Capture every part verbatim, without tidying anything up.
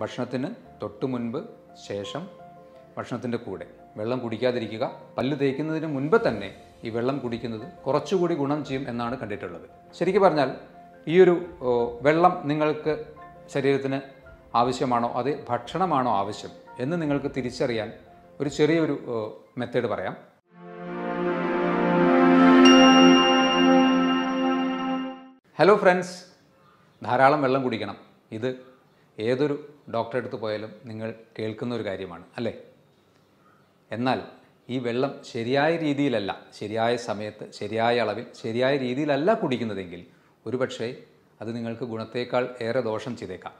ഭക്ഷണത്തിന് തൊട്ട് മുൻപ്, ശേഷം, ഭക്ഷണത്തിൻ്റെ കൂടെ വെള്ളം കുടിക്കാതിരിക്കുക. പല്ല് തേക്കുന്നതിന് മുൻപ് തന്നെ ഈ വെള്ളം കുടിക്കുന്നത് കുറച്ചുകൂടി ഗുണം ചെയ്യും എന്നാണ് കണ്ടിട്ടുള്ളത്. ശരിക്കും പറഞ്ഞാൽ ഈ ഒരു വെള്ളം നിങ്ങൾക്ക് ശരീരത്തിന് ആവശ്യമാണോ അതേ ഭക്ഷണമാണോ ആവശ്യം എന്ന് നിങ്ങൾക്ക് തിരിച്ചറിയാൻ ഒരു ചെറിയൊരു മെത്തേഡ് പറയാം. ഹലോ ഫ്രണ്ട്സ്, ധാരാളം വെള്ളം കുടിക്കണം. ഇത് ഏതൊരു ഡോക്ടറെ അടുത്ത് പോയാലും നിങ്ങൾ കേൾക്കുന്ന ഒരു കാര്യമാണ് അല്ലേ? എന്നാൽ ഈ വെള്ളം ശരിയായ രീതിയിലല്ല, ശരിയായ സമയത്ത്, ശരിയായ അളവിൽ, ശരിയായ രീതിയിലല്ല കുടിക്കുന്നതെങ്കിൽ ഒരുപക്ഷേ അത് നിങ്ങൾക്ക് ഗുണത്തേക്കാൾ ഏറെ ദോഷം ചെയ്തേക്കാം.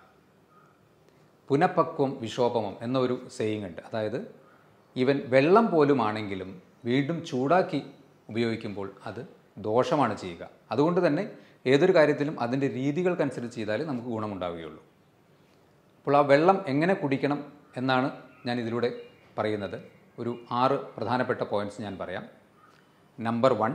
പുനഃപക്വം വിഷോപമം എന്നൊരു സേയിങ് ഉണ്ട്. അതായത് ഈവൻ വെള്ളം പോലും ആണെങ്കിലും വീണ്ടും ചൂടാക്കി ഉപയോഗിക്കുമ്പോൾ അത് ദോഷമാണ് ചെയ്യുക. അതുകൊണ്ട് തന്നെ ഏതൊരു കാര്യത്തിലും അതിൻ്റെ രീതികൾക്കനുസരിച്ച് ചെയ്താലേ നമുക്ക് ഗുണമുണ്ടാവുകയുള്ളൂ. അപ്പോൾ ആ വെള്ളം എങ്ങനെ കുടിക്കണം എന്നാണ് ഞാൻ ഇതിലൂടെ പറയുന്നത്. ഒരു ആറ് പ്രധാനപ്പെട്ട പോയിൻറ്റ്സ് ഞാൻ പറയാം. നമ്പർ വൺ,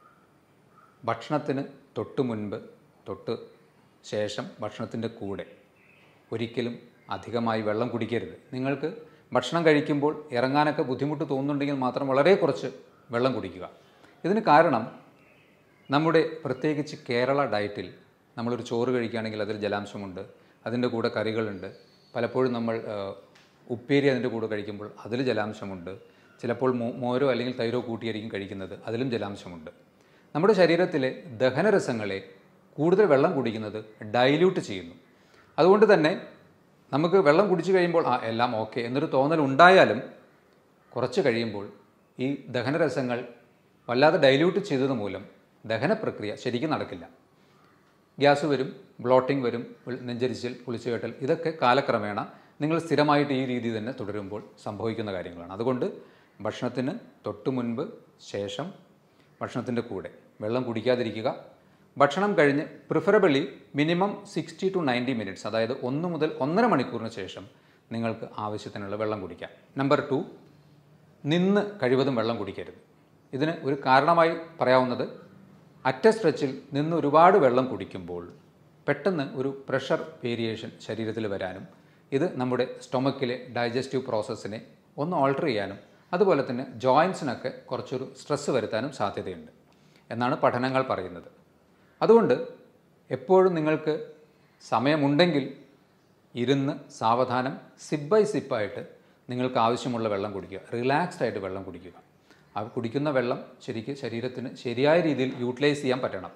ഭക്ഷണത്തിന് തൊട്ട് മുൻപ്, തൊട്ട് ശേഷം, ഭക്ഷണത്തിൻ്റെ കൂടെ ഒരിക്കലും അധികമായി വെള്ളം കുടിക്കരുത്. നിങ്ങൾക്ക് ഭക്ഷണം കഴിക്കുമ്പോൾ ഇറങ്ങാനൊക്കെ ബുദ്ധിമുട്ട് തോന്നുന്നുണ്ടെങ്കിൽ മാത്രം വളരെ കുറച്ച് വെള്ളം കുടിക്കുക. ഇതിന് കാരണം നമ്മുടെ പ്രത്യേകിച്ച് കേരള ഡയറ്റിൽ നമ്മളൊരു ചോറ് കഴിക്കുകയാണെങ്കിൽ അതിൽ ജലാംശമുണ്ട്, അതിൻ്റെ കൂടെ കറികളുണ്ട്. പലപ്പോഴും നമ്മൾ ഉപ്പേരി അതിൻ്റെ കൂടെ കഴിക്കുമ്പോൾ അതിൽ ജലാംശമുണ്ട്. ചിലപ്പോൾ മോരോ അല്ലെങ്കിൽ തൈരോ കൂട്ടിയായിരിക്കും കഴിക്കുന്നത്, അതിലും ജലാംശമുണ്ട്. നമ്മുടെ ശരീരത്തിലെ ദഹനരസങ്ങളെ കൂടുതൽ വെള്ളം കുടിക്കുന്നത് ഡൈല്യൂട്ട് ചെയ്യുന്നു. അതുകൊണ്ട് തന്നെ നമുക്ക് വെള്ളം കുടിച്ചു കഴിയുമ്പോൾ ആ എല്ലാം ഓക്കെ എന്നൊരു തോന്നൽ ഉണ്ടായാലും കുറച്ച് കഴിയുമ്പോൾ ഈ ദഹനരസങ്ങൾ വല്ലാതെ ഡൈല്യൂട്ട് ചെയ്തത് മൂലം ദഹന പ്രക്രിയ ശരിക്കും നടക്കില്ല. ഗ്യാസ് വരും, ബ്ലോട്ടിംഗ് വരും, നെഞ്ചരിച്ചിൽ, കുളിച്ചുകെട്ടൽ, ഇതൊക്കെ കാലക്രമേണ നിങ്ങൾ സ്ഥിരമായിട്ട് ഈ രീതി തന്നെ തുടരുമ്പോൾ സംഭവിക്കുന്ന കാര്യങ്ങളാണ്. അതുകൊണ്ട് ഭക്ഷണത്തിന് തൊട്ട് മുൻപ്, ശേഷം, ഭക്ഷണത്തിൻ്റെ കൂടെ വെള്ളം കുടിക്കാതിരിക്കുക. ഭക്ഷണം കഴിഞ്ഞ് preferably minimum sixty to ninety minutes, അതായത് ഒന്ന് മുതൽ ഒന്നര മണിക്കൂറിന് ശേഷം നിങ്ങൾക്ക് ആവശ്യത്തിനുള്ള വെള്ളം കുടിക്കാം. നമ്പർ ടു, നിന്ന് കഴിവതും വെള്ളം കുടിക്കരുത്. ഇതിന് ഒരു കാരണമായി പറയാവുന്നത് അറ്റ സ്ട്രെച്ചിൽ നിന്ന് ഒരുപാട് വെള്ളം കുടിക്കുമ്പോൾ പെട്ടെന്ന് ഒരു പ്രഷർ വേരിയേഷൻ ശരീരത്തിൽ വരാനും ഇത് നമ്മുടെ സ്റ്റൊമക്കിലെ ഡൈജസ്റ്റീവ് പ്രോസസ്സിനെ ഒന്ന് ഓൾട്ടർ ചെയ്യാനും അതുപോലെ തന്നെ ജോയിൻസിനൊക്കെ കുറച്ചൊരു സ്ട്രെസ്സ് വരുത്താനും സാധ്യതയുണ്ട് എന്നാണ് പഠനങ്ങൾ പറയുന്നത്. അതുകൊണ്ട് എപ്പോഴും നിങ്ങൾക്ക് സമയമുണ്ടെങ്കിൽ ഇരുന്ന് സാവധാനം സിപ്പ് ബൈ സിപ്പായിട്ട് നിങ്ങൾക്ക് ആവശ്യമുള്ള വെള്ളം കുടിക്കുക. റിലാക്സ്ഡ് ആയിട്ട് വെള്ളം കുടിക്കുക. ആ കുടിക്കുന്ന വെള്ളം ശരിക്ക് ശരീരത്തിന് ശരിയായ രീതിയിൽ യൂട്ടിലൈസ് ചെയ്യാൻ പറ്റണം.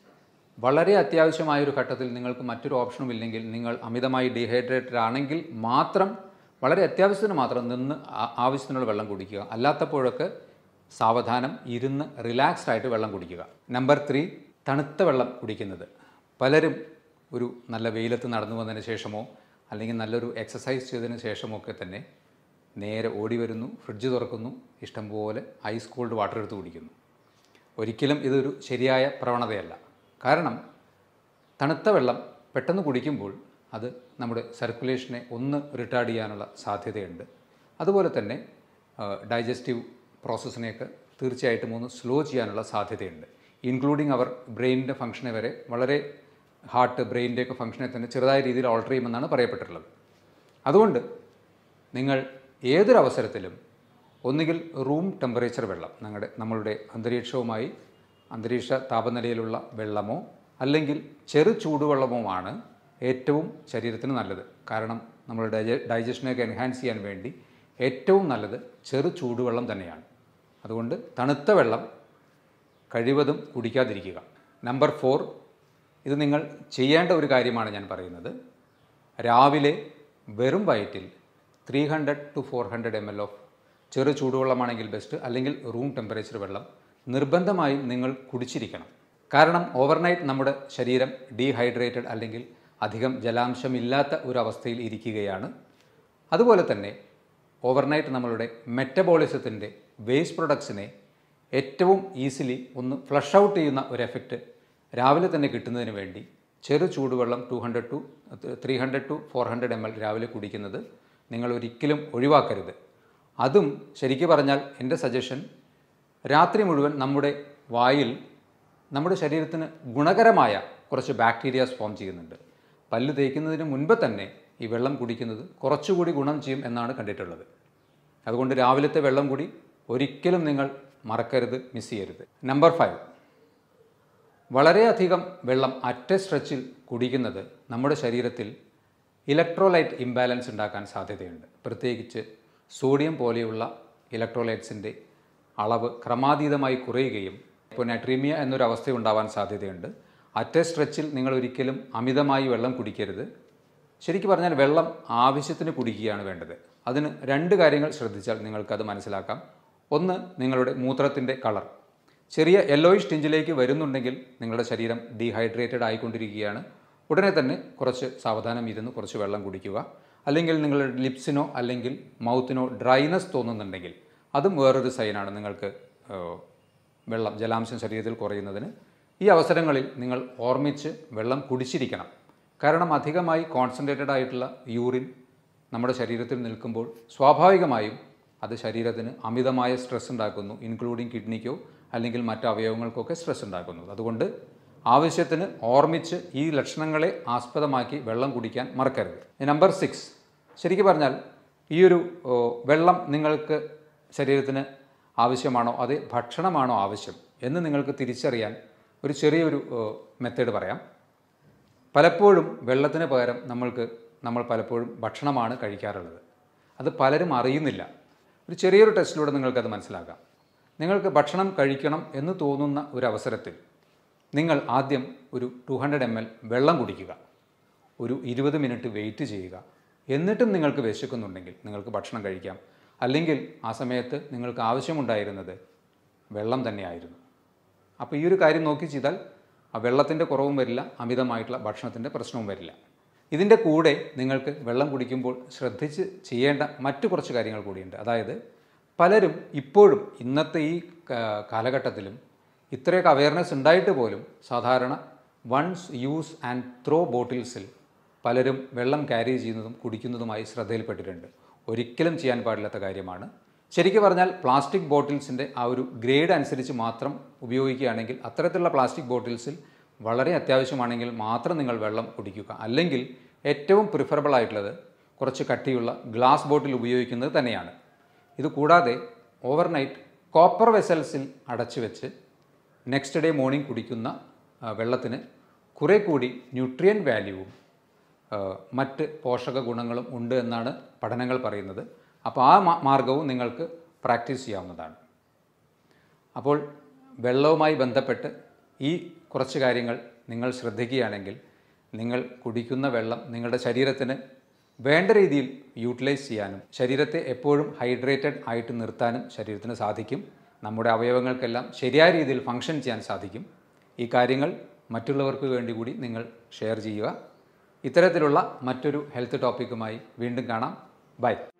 വളരെ അത്യാവശ്യമായൊരു ഘട്ടത്തിൽ നിങ്ങൾക്ക് മറ്റൊരു ഓപ്ഷനും ഇല്ലെങ്കിൽ, നിങ്ങൾ അമിതമായി ഡീഹൈഡ്രേറ്റഡ് ആണെങ്കിൽ മാത്രം, വളരെ അത്യാവശ്യത്തിന് മാത്രം നിന്ന് ആവശ്യത്തിനുള്ള വെള്ളം കുടിക്കുക. അല്ലാത്തപ്പോഴൊക്കെ സാവധാനം ഇരുന്ന് റിലാക്സ്ഡ് ആയിട്ട് വെള്ളം കുടിക്കുക. നമ്പർ ത്രീ, തണുത്ത വെള്ളം കുടിക്കുന്നത്. പലരും ഒരു നല്ല വെയിലത്ത് നടന്നു വന്നതിന് ശേഷമോ അല്ലെങ്കിൽ നല്ലൊരു എക്സസൈസ് ചെയ്തതിന് ശേഷമോ ഒക്കെ തന്നെ നേരെ ഓടി വരുന്നു, ഫ്രിഡ്ജ് തുറക്കുന്നു, ഇഷ്ടംപോലെ ഐസ് കോൾഡ് വാട്ടർ എടുത്ത് കുടിക്കുന്നു. ഒരിക്കലും ഇതൊരു ശരിയായ പ്രവണതയല്ല. കാരണം തണുത്ത വെള്ളം പെട്ടെന്ന് കുടിക്കുമ്പോൾ അത് നമ്മുടെ സർക്കുലേഷനെ ഒന്ന് റിട്ടാർഡ് ചെയ്യാനുള്ള സാധ്യതയുണ്ട്. അതുപോലെ തന്നെ ഡൈജസ്റ്റീവ് പ്രോസസ്സിനെയൊക്കെ തീർച്ചയായിട്ടും ഒന്ന് സ്ലോ ചെയ്യാനുള്ള സാധ്യതയുണ്ട്. ഇൻക്ലൂഡിങ് അവർ ബ്രെയിനിൻ്റെ ഫംഗ്ഷനെ വരെ, വളരെ ഹാർട്ട്, ബ്രെയിനിൻ്റെയൊക്കെ ഫംഗ്ഷനെ തന്നെ ചെറുതായ രീതിയിൽ ഓൾട്ടർ ചെയ്യുമെന്നാണ് പറയപ്പെട്ടിട്ടുള്ളത്. അതുകൊണ്ട് നിങ്ങൾ ഏതൊരവസരത്തിലും ഒന്നുകിൽ റൂം ടെമ്പറേച്ചർ വെള്ളം, ഞങ്ങളുടെ നമ്മളുടെ അന്തരീക്ഷവുമായി അന്തരീക്ഷ താപനിലയിലുള്ള വെള്ളമോ അല്ലെങ്കിൽ ചെറു ചൂടുവെള്ളമോ ആണ് ഏറ്റവും ശരീരത്തിന് നല്ലത്. കാരണം നമ്മൾ ഡൈജ ഡൈജഷനെയൊക്കെ എൻഹാൻസ് ചെയ്യാൻ വേണ്ടി ഏറ്റവും നല്ലത് ചെറു ചൂടുവെള്ളം തന്നെയാണ്. അതുകൊണ്ട് തണുത്ത വെള്ളം കഴിവതും കുടിക്കാതിരിക്കുക. നമ്പർ ഫോർ, ഇത് നിങ്ങൾ ചെയ്യേണ്ട ഒരു കാര്യമാണ് ഞാൻ പറയുന്നത്. രാവിലെ വെറും വയറ്റിൽ three hundred to four hundred ML of ഓഫ് ചെറു ചൂടുവെള്ളമാണെങ്കിൽ ബെസ്റ്റ്, അല്ലെങ്കിൽ റൂം ടെമ്പറേച്ചർ വെള്ളം നിർബന്ധമായും നിങ്ങൾ കുടിച്ചിരിക്കണം. കാരണം ഓവർനൈറ്റ് നമ്മുടെ ശരീരം ഡീഹൈഡ്രേറ്റഡ് അല്ലെങ്കിൽ അധികം ജലാംശമില്ലാത്ത ഒരവസ്ഥയിൽ ഇരിക്കുകയാണ്. അതുപോലെ തന്നെ ഓവർനൈറ്റ് നമ്മളുടെ മെറ്റബോളിസത്തിൻ്റെ വേസ്റ്റ് പ്രൊഡക്ട്സിനെ ഏറ്റവും ഈസിലി ഒന്ന് ഫ്ലഷ് ഔട്ട് ചെയ്യുന്ന ഒരു എഫക്റ്റ് രാവിലെ തന്നെ കിട്ടുന്നതിന് വേണ്ടി ചെറു ചൂടുവെള്ളം two hundred to three hundred to four hundred ML എൽ രാവിലെ കുടിക്കുന്നത് നിങ്ങൾ ഒരിക്കലും ഒഴിവാക്കരുത്. അതും ശരിക്കും പറഞ്ഞാൽ എൻ്റെ സജഷൻ, രാത്രി മുഴുവൻ നമ്മുടെ വായിൽ നമ്മുടെ ശരീരത്തിന് ഗുണകരമായ കുറച്ച് ബാക്ടീരിയാസ് ഫോം ചെയ്യുന്നുണ്ട്. പല്ല് തേക്കുന്നതിന് മുൻപ് തന്നെ ഈ വെള്ളം കുടിക്കുന്നത് കുറച്ചുകൂടി ഗുണം ചെയ്യും എന്നാണ് കണ്ടിട്ടുള്ളത്. അതുകൊണ്ട് രാവിലത്തെ വെള്ളം കൂടി ഒരിക്കലും നിങ്ങൾ മറക്കരുത്, മിസ് ചെയ്യരുത്. നമ്പർ ഫൈവ്, വളരെയധികം വെള്ളം അറ്റ് സ്ട്രെച്ചിൽ കുടിക്കുന്നത് നമ്മുടെ ശരീരത്തിൽ ഇലക്ട്രോലൈറ്റ് ഇംബാലൻസ് ഉണ്ടാക്കാൻ സാധ്യതയുണ്ട്. പ്രത്യേകിച്ച് സോഡിയം പോലെയുള്ള ഇലക്ട്രോലൈറ്റ്സിൻ്റെ അളവ് ക്രമാതീതമായി കുറയുകയും ഇപ്പോൾ നൈട്രീമിയ എന്നൊരു അവസ്ഥ ഉണ്ടാവാൻ സാധ്യതയുണ്ട്. അറ്റ് സ്ട്രെച്ചിൽ നിങ്ങൾ ഒരിക്കലും അമിതമായി വെള്ളം കുടിക്കരുത്. ശരിക്കും പറഞ്ഞാൽ വെള്ളം ആവശ്യത്തിന് കുടിക്കുകയാണ് വേണ്ടത്. അതിന് രണ്ട് കാര്യങ്ങൾ ശ്രദ്ധിച്ചാൽ നിങ്ങൾക്കത് മനസ്സിലാക്കാം. ഒന്ന്, നിങ്ങളുടെ മൂത്രത്തിൻ്റെ കളർ ചെറിയ യെല്ലോയിഷ് ടിഞ്ചിലേക്ക് വരുന്നുണ്ടെങ്കിൽ നിങ്ങളുടെ ശരീരം ഡീഹൈഡ്രേറ്റഡ് ആയിക്കൊണ്ടിരിക്കുകയാണ്. ഉടനെ തന്നെ കുറച്ച് സാവധാനം ഇരുന്ന് കുറച്ച് വെള്ളം കുടിക്കുക. അല്ലെങ്കിൽ നിങ്ങളുടെ ലിപ്സിനോ അല്ലെങ്കിൽ മൗത്തിനോ ഡ്രൈനസ് തോന്നുന്നുണ്ടെങ്കിൽ അതും വേറൊരു സൈനാണ് നിങ്ങൾക്ക് വെള്ളം ജലാംശം ശരീരത്തിൽ കുറയുന്നതിന്. ഈ അവസരങ്ങളിൽ നിങ്ങൾ ഓർമ്മിച്ച് വെള്ളം കുടിച്ചിരിക്കണം. കാരണം അധികമായി കോൺസെൻട്രേറ്റഡ് ആയിട്ടുള്ള യൂറിൻ നമ്മുടെ ശരീരത്തിൽ നിൽക്കുമ്പോൾ സ്വാഭാവികമായും അത് ശരീരത്തിന് അമിതമായ സ്ട്രെസ് ഉണ്ടാക്കുന്നു, ഇൻക്ലൂഡിങ് കിഡ്നിക്കോ അല്ലെങ്കിൽ മറ്റ് അവയവങ്ങൾക്കൊക്കെ സ്ട്രെസ് ഉണ്ടാക്കുന്നു. അതുകൊണ്ട് ആവശ്യത്തിന് ഓർമ്മിച്ച് ഈ ലക്ഷണങ്ങളെ ആസ്പദമാക്കി വെള്ളം കുടിക്കാൻ മറക്കരുത്. നമ്പർ സിക്സ്, ശരിക്കും പറഞ്ഞാൽ ഈ ഒരു വെള്ളം നിങ്ങൾക്ക് ശരീരത്തിന് ആവശ്യമാണോ അതേ ഭക്ഷണമാണോ ആവശ്യം എന്ന് നിങ്ങൾക്ക് തിരിച്ചറിയാൻ ഒരു ചെറിയൊരു മെത്തേഡ് പറയാം. പലപ്പോഴും വെള്ളത്തിന് പകരം നമ്മൾക്ക് നമ്മൾ പലപ്പോഴും ഭക്ഷണമാണ് കഴിക്കാറുള്ളത്. അത് പലരും അറിയുന്നില്ല. ഒരു ചെറിയൊരു ടെസ്റ്റിലൂടെ നിങ്ങൾക്കത് മനസ്സിലാക്കാം. നിങ്ങൾക്ക് ഭക്ഷണം കഴിക്കണം എന്ന് തോന്നുന്ന ഒരു അവസരത്തിൽ നിങ്ങൾ ആദ്യം ഒരു ടു ഹൺഡ്രഡ് എം എൽ വെള്ളം കുടിക്കുക. ഒരു ഇരുപത് മിനിറ്റ് വെയിറ്റ് ചെയ്യുക. എന്നിട്ടും നിങ്ങൾക്ക് വിശക്കുന്നുണ്ടെങ്കിൽ നിങ്ങൾക്ക് ഭക്ഷണം കഴിക്കാം. അല്ലെങ്കിൽ ആ സമയത്ത് നിങ്ങൾക്ക് ആവശ്യമുണ്ടായിരുന്നത് വെള്ളം തന്നെയായിരുന്നു. അപ്പോൾ ഈ ഒരു കാര്യം നോക്കി ചെയ്താൽ ആ വെള്ളത്തിൻ്റെ കുറവും വരില്ല, അമിതമായിട്ടുള്ള ഭക്ഷണത്തിൻ്റെ പ്രശ്നവും വരില്ല. ഇതിൻ്റെ കൂടെ നിങ്ങൾക്ക് വെള്ളം കുടിക്കുമ്പോൾ ശ്രദ്ധിച്ച് ചെയ്യേണ്ട മറ്റു കുറച്ച് കാര്യങ്ങൾ കൂടിയുണ്ട്. അതായത് പലരും ഇപ്പോഴും ഇന്നത്തെ ഈ കാലഘട്ടത്തിലും ഇത്രയൊക്കെ അവയർനെസ് ഉണ്ടായിട്ട് പോലും സാധാരണ വൺസ് യൂസ് ആൻഡ് ത്രോ ബോട്ടിൽസിൽ പലരും വെള്ളം ക്യാരി ചെയ്യുന്നതും കുടിക്കുന്നതുമായി ശ്രദ്ധയിൽപ്പെട്ടിട്ടുണ്ട്. ഒരിക്കലും ചെയ്യാൻ പാടില്ലാത്ത കാര്യമാണ്. ശരിക്കും പറഞ്ഞാൽ പ്ലാസ്റ്റിക് ബോട്ടിൽസിൻ്റെ ആ ഒരു ഗ്രേഡ് അനുസരിച്ച് മാത്രം ഉപയോഗിക്കുകയാണെങ്കിൽ അത്തരത്തിലുള്ള പ്ലാസ്റ്റിക് ബോട്ടിൽസിൽ വളരെ അത്യാവശ്യമാണെങ്കിൽ മാത്രം നിങ്ങൾ വെള്ളം കുടിക്കുക. അല്ലെങ്കിൽ ഏറ്റവും പ്രിഫറബിൾ ആയിട്ടുള്ളത് കുറച്ച് കട്ടിയുള്ള ഗ്ലാസ് ബോട്ടിൽ ഉപയോഗിക്കുന്നത് തന്നെയാണ്. ഇത് കൂടാതെ ഓവർനൈറ്റ് കോപ്പർ വെസൽസിൽ അടച്ചു വെച്ച് നെക്സ്റ്റ് ഡേ മോർണിംഗ് കുടിക്കുന്ന വെള്ളത്തിന് കുറേ കൂടി ന്യൂട്രിയൻ വാല്യൂവും മറ്റ് പോഷക ഗുണങ്ങളും ഉണ്ട് എന്നാണ് പഠനങ്ങൾ പറയുന്നത്. അപ്പോൾ ആ മാർഗവും നിങ്ങൾക്ക് പ്രാക്ടീസ് ചെയ്യാവുന്നതാണ്. അപ്പോൾ വെള്ളവുമായി ബന്ധപ്പെട്ട് ഈ കുറച്ച് കാര്യങ്ങൾ നിങ്ങൾ ശ്രദ്ധിക്കുകയാണെങ്കിൽ നിങ്ങൾ കുടിക്കുന്ന വെള്ളം നിങ്ങളുടെ ശരീരത്തിന് വേണ്ട രീതിയിൽ യൂട്ടിലൈസ് ചെയ്യാനും ശരീരത്തെ എപ്പോഴും ഹൈഡ്രേറ്റഡ് ആയിട്ട് നിർത്താനും ശരീരത്തിന് സാധിക്കും. നമ്മുടെ അവയവങ്ങൾക്കെല്ലാം ശരിയായ രീതിയിൽ ഫങ്ഷൻ ചെയ്യാൻ സാധിക്കും. ഈ കാര്യങ്ങൾ മറ്റുള്ളവർക്ക് വേണ്ടി കൂടി നിങ്ങൾ ഷെയർ ചെയ്യുക. ഇത്തരത്തിലുള്ള മറ്റൊരു ഹെൽത്ത് ടോപ്പിക്കുമായി വീണ്ടും കാണാം. ബൈ.